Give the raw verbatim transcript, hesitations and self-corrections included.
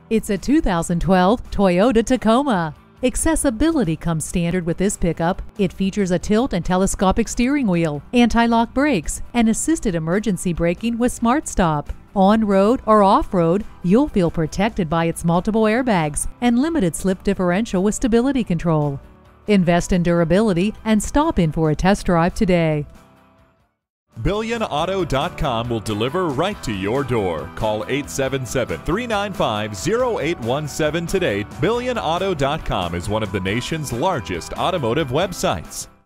It's a two thousand twelve Toyota Tacoma. Accessibility comes standard with this pickup. It features a tilt and telescopic steering wheel, anti-lock brakes, and assisted emergency braking with Smart Stop. On-road or off-road, you'll feel protected by its multiple airbags and limited slip differential with stability control. Invest in durability and stop in for a test drive today. Billion Auto dot com will deliver right to your door. Call eight seven seven, three nine five, zero eight one seven today. Billion Auto dot com is one of the nation's largest automotive websites.